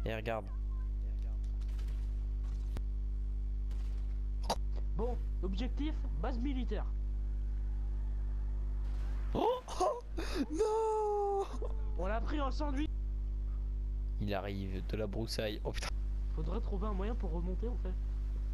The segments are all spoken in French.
Et regarde. Bon, objectif, base militaire. Oh, oh non. On l'a pris en sandwich. Il arrive de la broussaille. Oh putain. Faudrait trouver un moyen pour remonter en fait.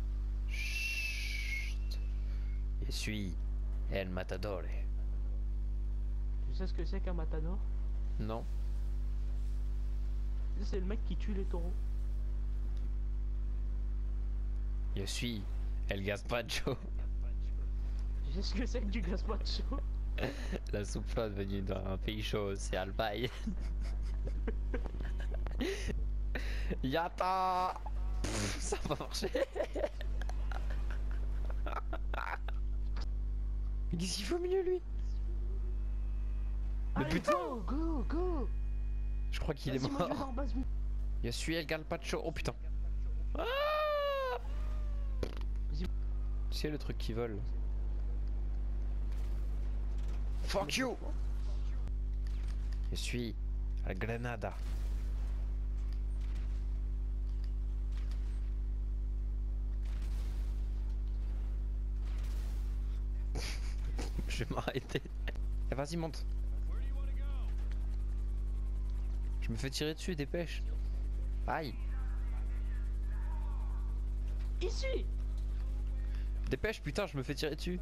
Chut. Je suis El Matador. Tu sais ce que c'est qu'un matador? Non. C'est le mec qui tue les taureaux. Je suis El Gazpacho. Tu sais ce que c'est que du gazpacho? La soupe froide venue d'un pays chaud, c'est Albaï. Yata. Ça va marcher. Mais qu'est-ce qu'il faut au milieu lui? Mais Allez, putain. go, go, go. Je crois qu'il est Vas-y, moi, je vais mort. en base. Je suis El Gazpacho. Oh putain. Ah, Vas-y. c'est le truc qui vole. Fuck you. Je suis à Grenada. Je vais m'arrêter. Eh, vas-y, monte. Je me fais tirer dessus, dépêche. Aïe. Ici. Dépêche, putain, je me fais tirer dessus.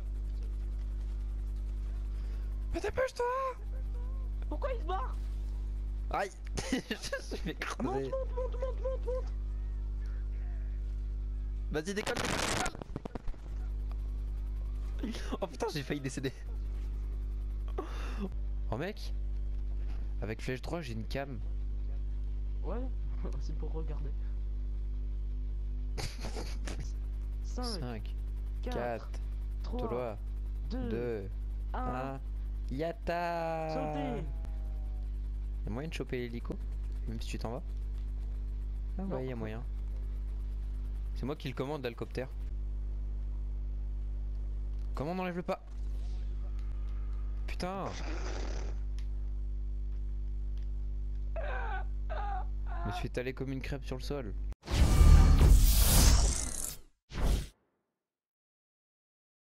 Mais dépêche-toi. Pourquoi il se barre? Aïe. Je suis fait Monte, écraser. monte. Vas-y, décolle. Oh putain, j'ai failli décéder. Oh mec, avec flèche droite, j'ai une cam. Ouais, c'est pour regarder. 5, 5, 4, 4, 3, 2, 2, 1. 1. Yata. Sautez. Y'a moyen de choper l'hélico? Même si tu t'en vas? Ah Non. ouais, y'a moyen. C'est moi qui le commande, l'hélicoptère. Comment on enlève le pas? Putain. Je me suis étalé comme une crêpe sur le sol.